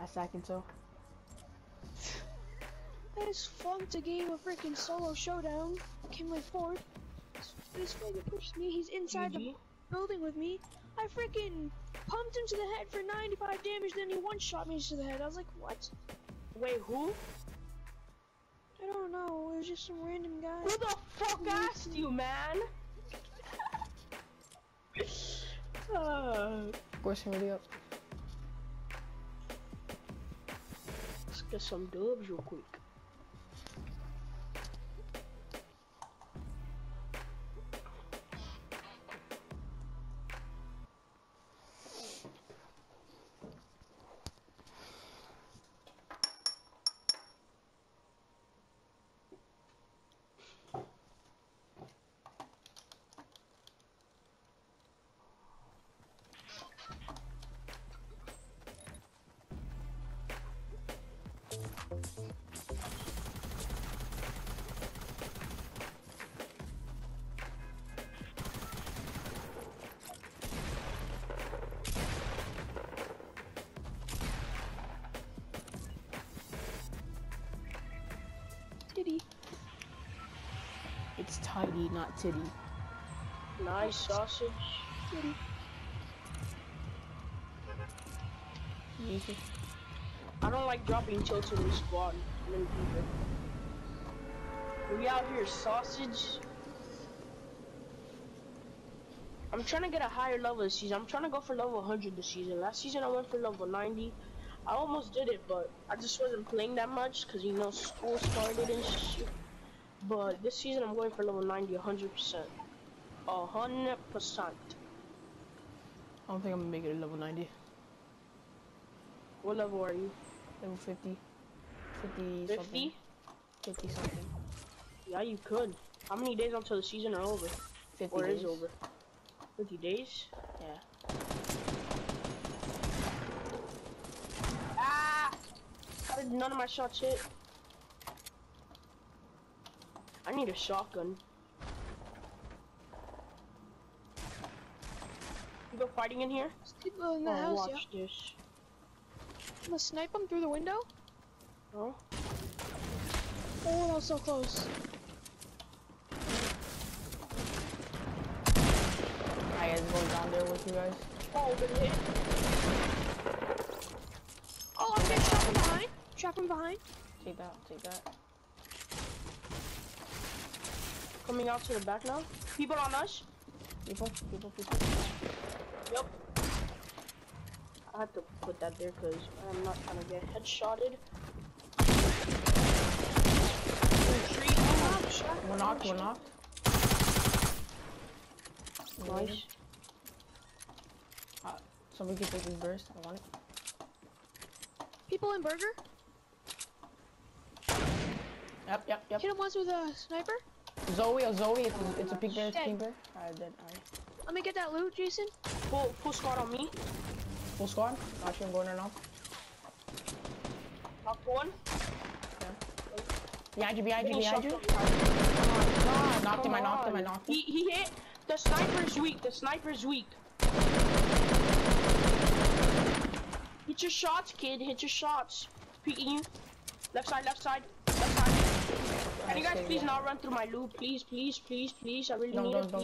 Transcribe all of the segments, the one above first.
I second so. I just flunked a game of freaking solo showdown. Came like fourth. This figure pushed me. He's inside the building with me. I freaking pumped him to the head for 95 damage. Then he one-shot me to the head. I was like, what? Wait, who? I don't know. It was just some random guy. Who the fuck asked you, man? Of course, hurry up. Let's get some dubs real quick. Titty. It's tidy, not titty. Nice sausage. Titty. Easy. I don't like dropping tilted in squad. Many people. We out here sausage. I'm trying to get a higher level this season. I'm trying to go for level 100 this season. Last season I went for level 90. I almost did it, but I just wasn't playing that much because, you know, school started and shit. But this season I'm going for level 90 100%. 100%. I don't think I'm gonna make it to level 90. What level are you? Level 50. 50 50? something. 50 something. Yeah, you could. How many days until the season are over? 50 or days. is over? 50 days? Yeah. Ah! How did none of my shots hit? I need a shotgun. You go fighting in here? There's people in the house, watch yeah. this. I'm gonna snipe him through the window. Oh? Oh, that was so close. I guys going down there with you guys. Oh, good hit. Oh, I'm getting shot from behind. Shot from behind. Take that, take that. Coming out to the back now. People on us? People. Yep. I have to put that there because I'm not trying to get headshotted. We're knocked. Nice. Somebody can take this burst. I want it. People in burger. Yep. Hit him once with a sniper. Zoe, it's a pink bear, it's a pink bear. Alright, dead, alright. Let me get that loot, Jason. Full squad on me. Full squad? Actually, I'm going there now. Knocked one. Behind you. Knocked him, I knocked him. He hit. The sniper's weak. Hit your shots, kid. Hit your shots. Peeking you. Left side. Can you guys please not run through my loot? Please. I really need it.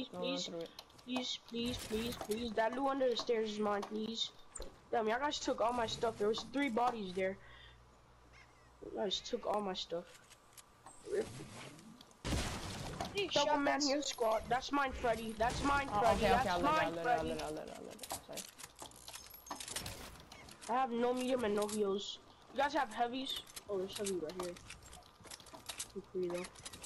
Please. That loot under the stairs is mine, please. Damn, y'all guys took all my stuff. There was 3 bodies there. You guys took all my stuff. Double man here, squad. That's mine, Freddy. That's mine, Freddy. I'll let it. Sorry. I have no medium and no heals. You guys have heavies? Oh, there's heavy right here. Free though.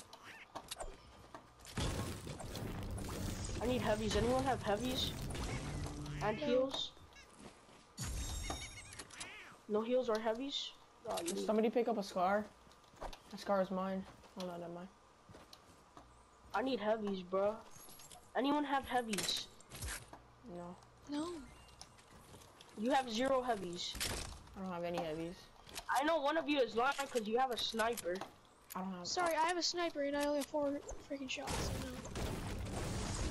I need heavies. Anyone have heavies? And heals? No heals or heavies? Oh, somebody pick up a scar. That scar is mine. Oh no, not mine. I need heavies, bro. Anyone have heavies? No. You have 0 heavies. I don't have any heavies. I know one of you is lying because you have a sniper. I don't have. Sorry, I have a sniper and I only have 4 freaking shots.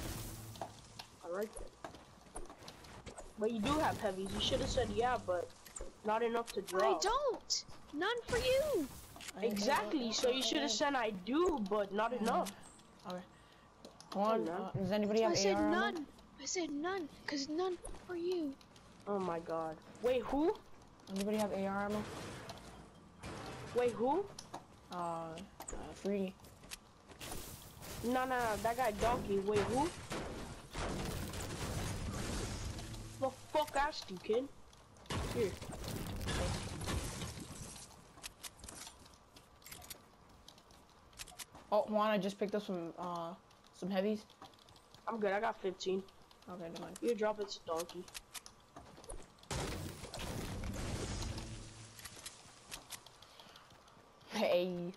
Alright. But you do have heavies. You should have said yeah, but Not enough to I drop. don't. None for you. Exactly. So you should have said I do, but not enough. Okay. One. no. Does anybody I have said AR ammo? none. I said none, cause none for you. Oh my god. Wait, who? Anybody have AR ammo? Wait, who? Free. No, that guy Donkey. Wait, who? The fuck asked you, kid? Here. Oh, Juan, I just picked up some heavies. I'm good. I got 15. Okay, never mind. You drop it to Donkey. Hey.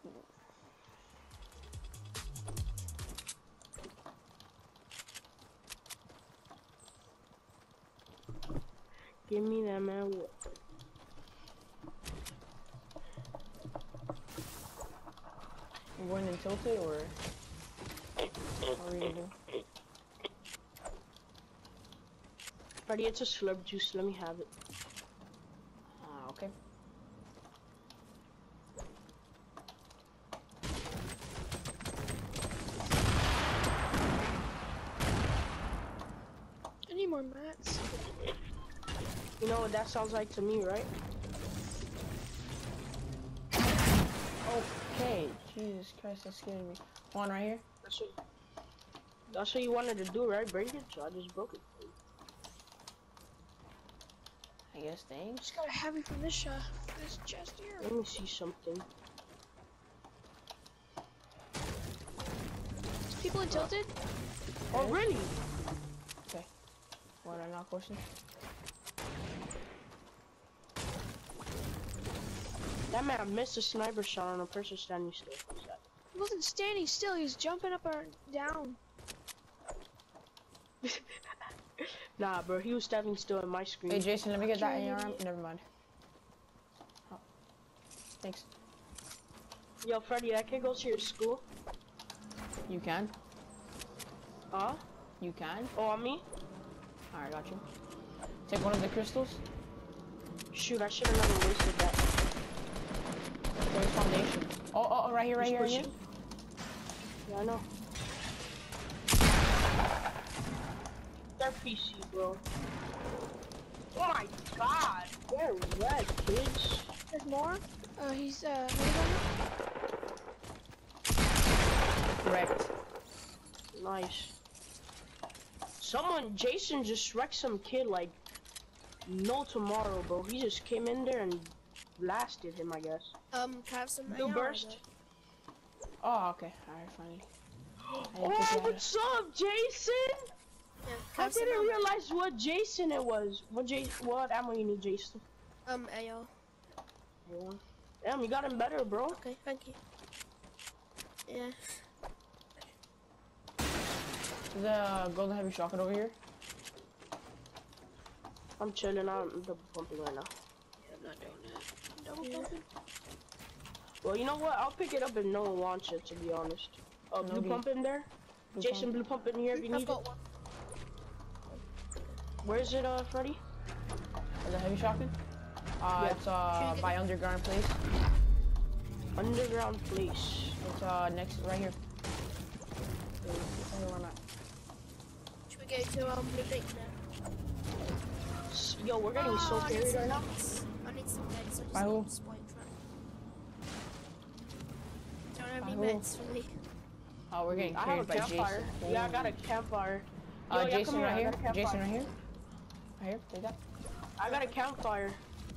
Give me that man. You going in tilted or what are you gonna do? Freddy, it's a slurp juice. Let me have it. Okay. I need more mats. You know what that sounds like to me, right? Okay. Jesus Christ, that scared me. One right here. That's what you wanted to do, right? Break it? So I just broke it. I guess, thanks. Just got a heavy from this this chest here. Let me see something. Is people in tilted? Oh, really? Okay. What are not questions? That man missed a sniper shot on a person standing still. What's that? He wasn't standing still. He was jumping up or down. Nah, bro, he was standing still in my screen. Hey, Jason, let me get that Okay. AR. Never mind. Oh. Thanks. Yo, Freddy, I can go to your school. You can. Huh? You can. Oh, on me? Alright, got you. Take one of the crystals. Shoot, I should have never wasted that. There's foundation. Oh, right here, right He's here, right here. pushing. Yeah, I know. They're PC, bro. Oh my god, they're red, kids. There's more. He's Correct. Nice. Jason just wrecked some kid like no tomorrow, bro. He just came in there and blasted him, I guess. can I have some Blue burst. Oh, okay. Alright, finally. Oh, what's up, Jason? Yeah, I didn't realize what Jason it was. What ammo you need, Jason? AO. Damn, you got him better, bro. Okay, thank you. Yeah. Is the golden heavy shotgun over here? I'm chilling. I'm double pumping right now. Yeah, I'm not doing that. Double pumping. Well, you know what? I'll pick it up if no one wants it, to be honest. Blue Nobody- pump in there. Blue Jason, pump. blue pump in here if you I've need it. got one. Where is it, Freddy? The heavy shotgun? Yeah. It's by underground place. Underground place. It's next right here. Where am I at? Should we go to Blue Lake now? Yo, we're getting so carried right now. I need some meds. By who? Don't have By any who? meds for me. Oh, we're getting I have carried a by campfire. Jason. Yeah, I got a campfire. Yo, yeah, come Jason here, right I here. got a campfire. Jason right here. Right here. Take that. I got a campfire.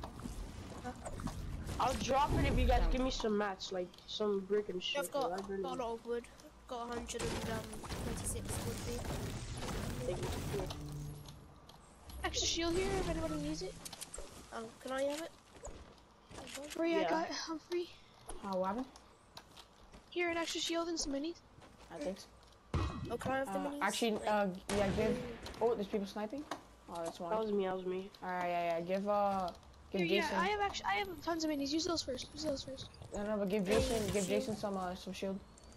I'll drop it if you guys give me some mats, like some brick and shit. I've got I really a lot of wood. Got 126 wood feet. think it's cool. Extra shield here if anybody needs it. Can I have it? Free, I Yeah. got it. I'm free. What happened? Here, an extra shield and some minis. Thanks. Oh, can I have the minis? Actually, Like, yeah, give. Oh, there's people sniping. Oh, that's one. That was me. Alright, yeah. Give here, Jason. yeah, I have tons of minis. Use those first. Use those first. No, but give Jason some shield.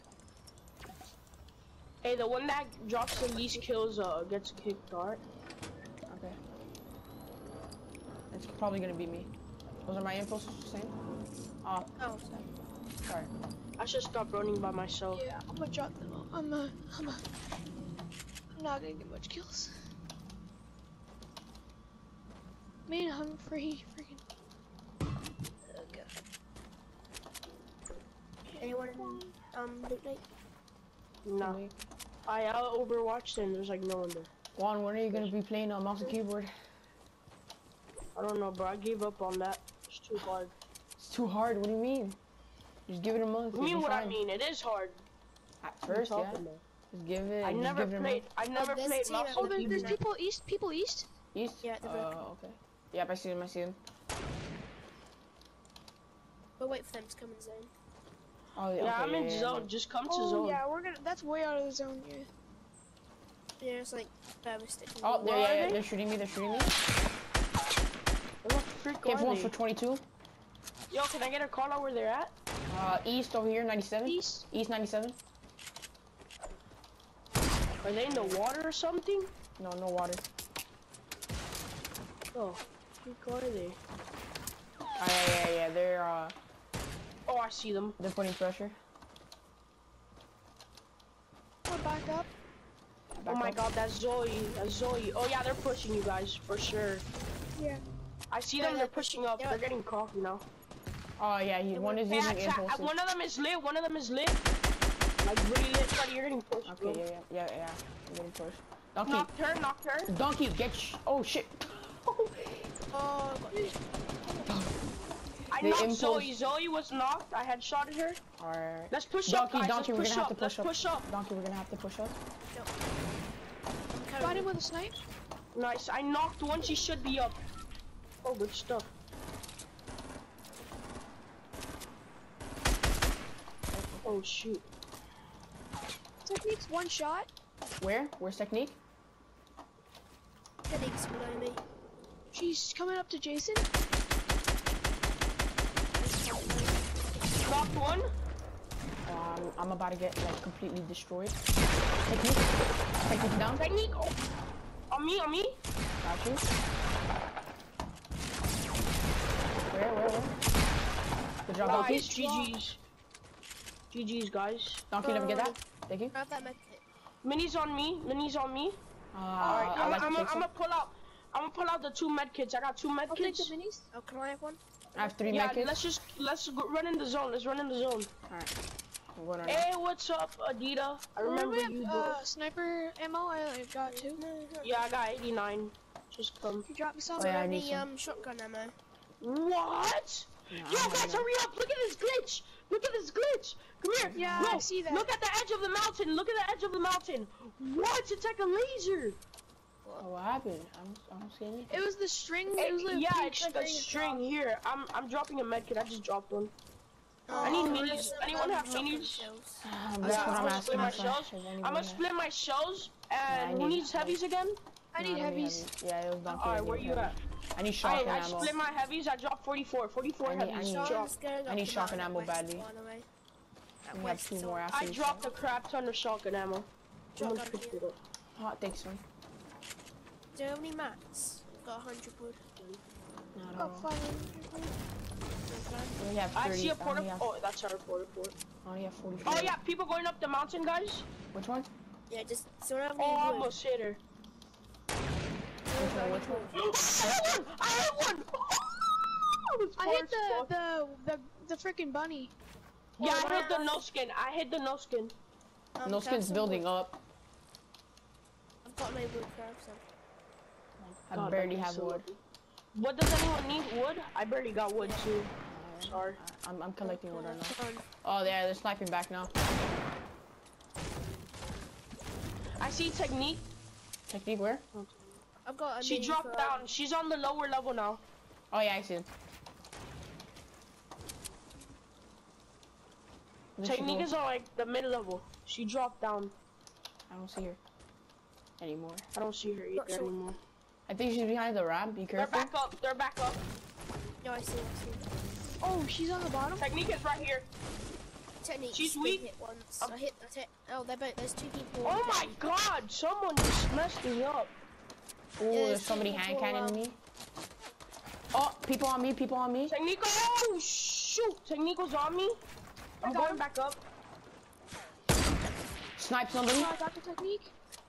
Hey, the one that drops the least kills gets kicked, alright? Okay. It's probably gonna be me. Those are my infos. Same. Oh, Oh. sorry. I should stop running by myself. Yeah, I'm gonna drop them all. I'm not gonna get much kills. Man, I'm free. Freaking. Oh, God. Anyone in Loot Lake? No. I Overwatched and there's like no one there. Juan, when are you gonna be playing on mouse and keyboard? I don't know, bro. I gave up on that. It's too hard. It's too hard. What do you mean? Just give it a month. You mean you'll be what I fine. mean? It is hard. At first, yeah. Talking about. Just give it. I just never give it a played. I never there's a played team mouse at- Oh, and there's keyboard. people east. People east. East? Yeah, the brick. Okay. Yep, I see them. I see them. We'll wait for them to come in zone. Oh yeah. Yeah, okay, I'm in yeah, zone. Just come to Oh zone. yeah, we're gonna. That's way out of the zone. Yeah. Yeah, it's like barely sticking. Oh, Where are yeah, they? they're shooting me. They're shooting me. What the frick Give are one they? for 22. Yo, can I get a call out where they're at? East over here, 97. East. East 97. Are they in the water or something? No, no water. Oh, frick are they? Yeah. They're Oh, I see them. they're putting pressure. We're back up. Oh my up. god, that's Zoe. That's Zoe. Oh yeah, they're pushing you guys for sure. Yeah. I see Yeah, them. They're they're pushing up. yeah. They're getting coffee now. Oh yeah, one is Hey, using impulses. one of them is lit. One of them is lit. Like really lit. Buddy, you're getting pushed. Okay, bro. yeah. I'm getting pushed. Donkey, Knocked her. donkey, oh shit. Oh, I got you. I The knocked impulse- Zoe. Zoe was knocked. I had shotted her. Alright. Let's push Donkey, up, guys. donkey, we're Let's gonna have to Let's push up. Donkey, we're gonna have to push up. Got him with a snipe. Nice. I knocked one. She should be up. Oh, good stuff. Oh shoot. Technique's one shot. Where? Where's technique? Technique's below me. She's coming up to Jason. Knocked one. I'm about to get like completely destroyed. Technique down. Technique. Oh. On me. Got you. Where? Good job, Donkey. Nice. GG's. GG's, guys. Donkey, let me get that. Thank you. Grab that medkit. Mini's on me. Alright, I like I'm to take some. gonna pull out. I'm gonna pull out the 2 med kits. I got 2 med I'll take kits. the minis. Oh, can I have one? I have 3 Yeah, medkits. let's go, run in the zone. Let's run in the zone. Alright. I'm going on. Hey, what's up, Adita? I remember you, bro. Sniper ammo. I got 2. Yeah, I got 89. Just come. You drop me some. Oh, yeah, I Have need any some. shotgun ammo? What? No, Yo, guys, hurry up! Look at this glitch! Look at this glitch! Come here! Yeah, Bro, I see that. Look at the edge of the mountain! Look at the edge of the mountain! What? It's like a laser! Oh, what happened? I don't see anything. It was the string. It was the Yeah, pink it's like a string. Here, I'm dropping a medkit. I just dropped one. Oh, I need can minis. have some, Anyone have shotgun minis? shells? That's Yeah, what I'm I'm gonna split asking. my if shells. if anyone I'm gonna has- split my shells. I And who need needs heavies again? I need No, heavies. Yeah, it was Donkey. Alright, I where need you heavy. at? I need shotgun I ammo. split my heavies. I dropped 44. 44 I need- heavies. I need- Drop. Shotgun's going I up need the shotgun mountain ammo west, badly. by the way. That We have west 2 zone. more after I you. dropped a crap ton of shotgun ammo. Someone Shotgun picked here. it up. Hot, thanks, man. Do you have any mats? Got 100 wood. No, no, Got no. 500. I only have 30. I see a I porta. only have, Oh, that's our porta fort. I only have 44. Oh yeah, people going up the mountain, guys. Which one? Yeah, just so I have Oh, any I wood. almost hit her. Which one? I hit one! I hit the freaking bunny. Yeah, I hit the no skin. I hit the no skin. Can No I have skin's some building wood? up. I've got no wood, can I have some? I God, barely that'd be have so wood. lucky. What does anyone need? Wood? I barely got wood too. Sorry. I'm collecting wood right now. Come on. Oh, yeah, they're sniping back now. I see technique. Technique where? I've got a She mini dropped for- down. She's on the lower level now. Oh, yeah, I see it. Where'd she Technique go? is on like the mid level. She dropped down. I don't see her anymore. I don't see her either Not sure. anymore. I think she's behind the ramp. Be They're careful. back up. They're back up. Yeah, I see. Oh, she's on the bottom. Technique is right here. Technique. She's just weak. Hit once. I hit. Oh, they're both. There's 2 people. Oh my god! Someone just messed me up. Oh, Yeah, there's there's somebody two hand people, cannoning me. Oh, people on me, people on me. Technico! Oh, shoot! Technico's on me. I'm going back up. Snipe somebody. Oh, I got the technique.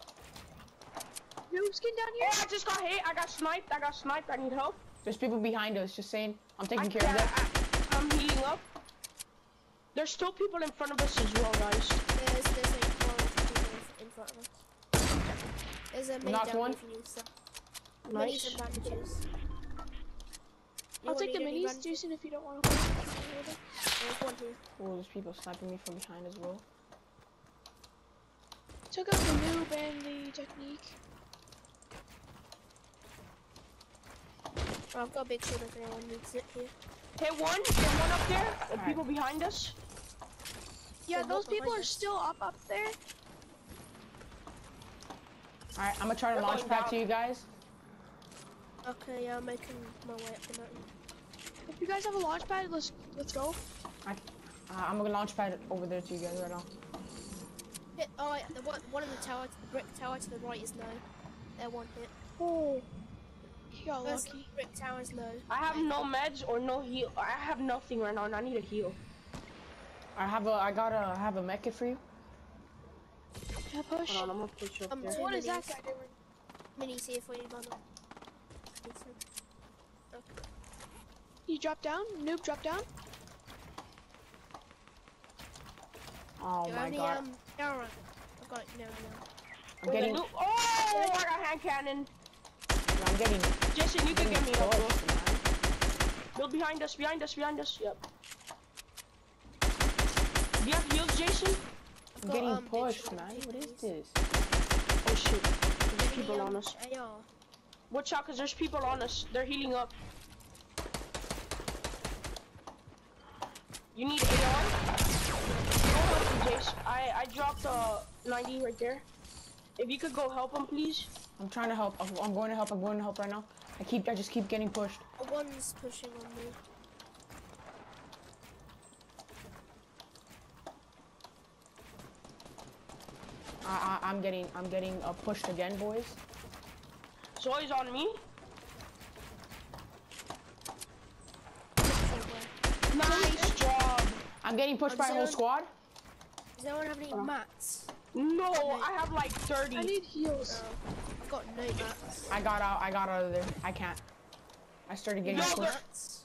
Noob skin down here. Oh, I just got hit. I got sniped. I need help. There's people behind us, just saying. I'm taking care of them. I'm healing up. There's still people in front of us as well, guys. There's like 12 people in front of us. There's a mini Knocked down one. if you need some. Nice. Minis and bandages. I'll Anyone take the need any minis, bandages? Jason, if you don't want to. There's one here. Oh, there's people sniping me from behind as well. Took out the noob and the technique. Oh, I've got a big shield if anyone needs it here. Hit one up there. And Alright. people behind us. Yeah, So those what people behind are us? still up there. Alright, I'm gonna try to They're launch going pad down. to you guys. Okay, yeah, I'm making my way up the mountain. If you guys have a launch pad, let's go. I'm gonna launch pad over there to you guys right now. Hit, oh, wait, the one in the tower, the brick tower to the right is low. They're one hit. Oh, you got First lucky. brick tower is low. I have no meds or no heal. I have nothing right now, and I need a heal. I have a mech kit for you. Yeah, push. Hold on, I'm gonna push up there. Two What is that minis. guy doing? Minis here for you, Mama. Okay. He dropped down. Noob dropped down. Oh You're my only, god. down right. I've got it, no. I'm getting, Oh, I got hand cannon. I'm getting. Jason, you can get me up, bro. pushed, man. Build behind us. Yep. Do you have heals, Jason? I'm getting big pushed, shield, man. two What is minis. this? Oh shit. There's Any, people on us. AR. Watch out, cause there's people on us. They're healing up. You need AR? Go with me, Jace. I dropped 90 right there. If you could go help him, please. I'm trying to help. I'm going to help. I'm going to help right now. I just keep getting pushed. One's pushing on me. I'm getting pushed again, boys. Zoe's on me. Nice job. I'm getting pushed by a whole Observe. squad. Does anyone have any mats? No, I have like 30. I need heals. I've got no mats. I got out of there. I can't. I started getting Yo, pushed. Mats?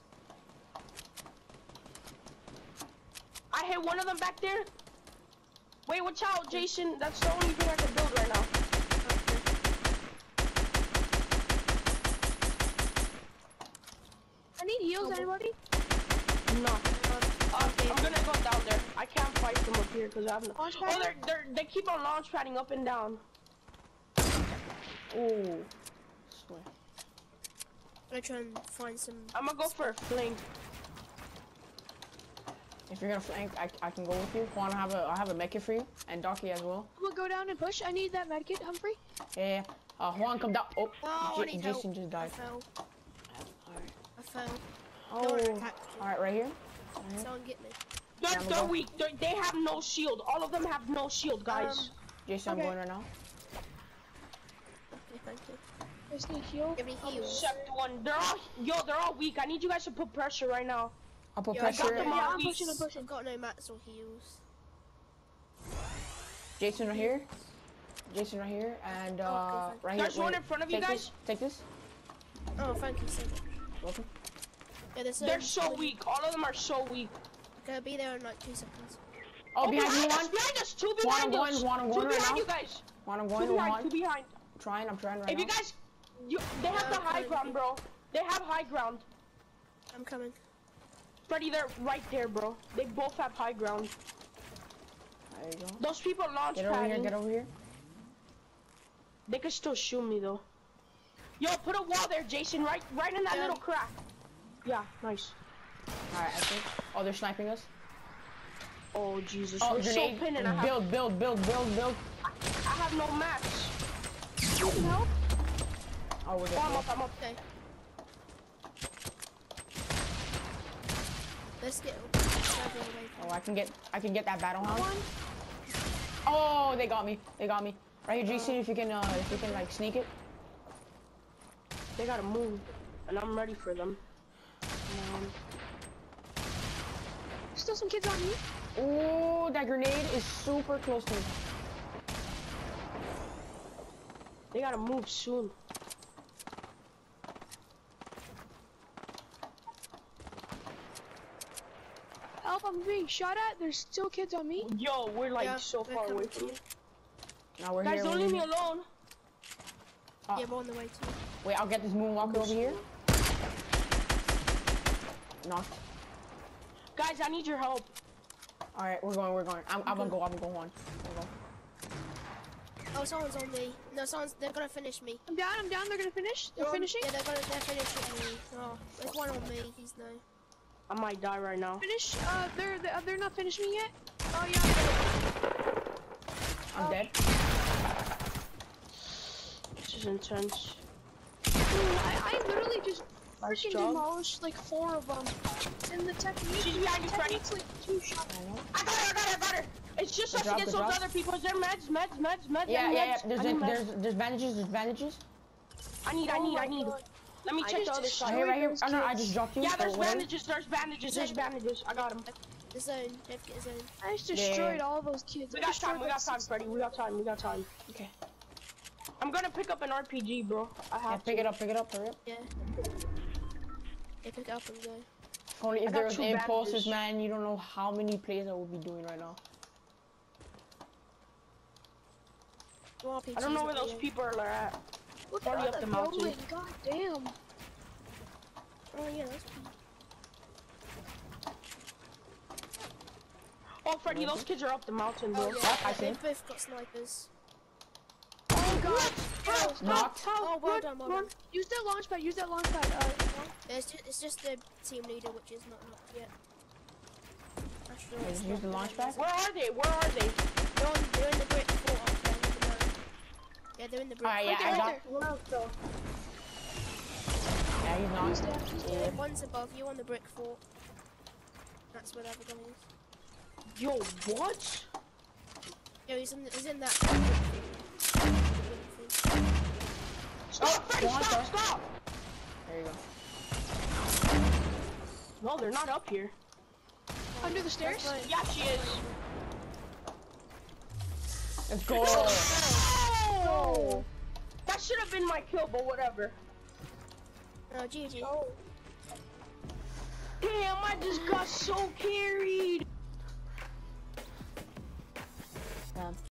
I hit one of them back there. Wait, watch out, Jason. That's the only thing I can build right now. I need heals. Anybody? No. I'm gonna go down there. I can't fight from up here because I have no. Launch Oh, pad? they keep on launch padding up and down. Oh. Swear. I'm gonna try and find some. I'm gonna go for a flank. If you're gonna flank, I can go with you. Juan, I have a mech kit for you, and Docky as well. I'm gonna go down and push. I need that medkit, Humphrey. Yeah. Juan, come down. Oh, Oh, I need Jason help. just died. I fell. Alright. I fell. Oh. No one attacked you. Alright, right here. Someone get me. They're, I'm they're going. weak. They have no shield. All of them have no shield, guys. Jason, Okay. I'm going right now. Okay, thank you. I just need heal. Give me heals. Except one. They're all weak. I need you guys to put pressure right now. I'll put Yeah, I got pressure. them Yeah, all I'm weak. pushing. I'm pushing. I've got no mats or heals. Jason right here. Jason right here, and Okay, right here. There's one wait, in front of you take guys. this, Take this. Oh, thank you so much. Welcome. Yeah, They're so weak. All of them are so weak. Gonna be there in like 2 seconds. Oh, behind you, us, one. behind us. Two Juan, behind I'm us. going, Juan, I'm Two going right behind now. you guys. Juan, I'm Two going. behind. Two behind. I'm trying right If you now. guys, they have the high ground, bro. They have high ground. I'm coming. Freddy, they're right there, bro. They both have high ground. There you go. Those people launch Get over here, padding. get over here. They can still shoot me though. Yo, put a wall there, Jason. Right in that Yeah. little crack. Yeah, nice. Alright, I think. Oh, they're sniping us. Oh Jesus, Oh, we're so grenade. pinned and I have Build. I have no mats. You can help. Oh, we're Oh, good. I'm up. Okay. Let's get Oh, I can get that battle hound. Oh, they got me. Right here, Jason, if you can like sneak it. They gotta move, and I'm ready for them. still some kids on me. Oh, that grenade is super close to me. They gotta move soon. Help, I'm being shot at. There's still kids on me. Yo, we're like Yeah, so they're far away coming. from you. Now we're Guys, here. don't we're leave me here. alone. Yeah, we're on the way too. Wait, I'll get this moonwalker over here. Knocked. Guys, I need your help. All right, we're going. I'm gonna go one. We'll go. Oh, someone's on me. No, they're gonna finish me. I'm down. They're gonna finish. They're on- finishing. Yeah, they're finishing me. Oh, there's one on me. He's no. I might die right now. Finish. They're not finishing me yet. Oh yeah. I'm dead. This is intense. I literally just Nice freaking job. demolished like 4 of them. And the technique. She's behind you, Freddy. Technique's like 2 shots. I got her. It's just us Good job, against good those job. other people. Is there meds? Yeah. I need meds. There's bandages. I need. Oh my God. Let me I check the just other Right side. here, right here. those Oh no, I kids. just dropped you. Yeah, there's Oh, whatever. bandages. I got him. The zone. They have to get a zone. I just destroyed all those kids. We I got destroyed, time, like, Freddy. We got time. Okay. I'm gonna pick up an RPG, bro. I Yeah, have pick to. it up. Hurry up. Yeah. They pick it up and go. If only if I there got was 2 impulses, bandages. man, you don't know how many plays I would be doing right now. More RPGs I don't know where at the those end. people are at. Look Hurry at up the the mountain. building. God damn. Oh yeah, that's Oh, Freddy, those kids are up the mountain, bro. Oh yeah, I see. they've both got snipers. Oh god. Knocked. Oh, well done, well done. Use that launch pad. It's just the team leader, which is not knocked yet. Astro Okay, is just use the not launch knocked. pad. Where are they? They're in the brick fort up there on the map. Yeah, they're in the brick. Alright, yeah, Right I there, got. right there. Yeah, he's knocked. Yeah, one's above you on the brick fort. That's where the other guy is. Yo, what? Yeah, he's in that. Stop, Freddy, Launch pad. stop! There you go. No, they're not up here. Under the stairs. That's fine. Yeah, she is. Let's go. Oh! That should have been my kill, but whatever. Oh, GG. Damn, I just got so carried.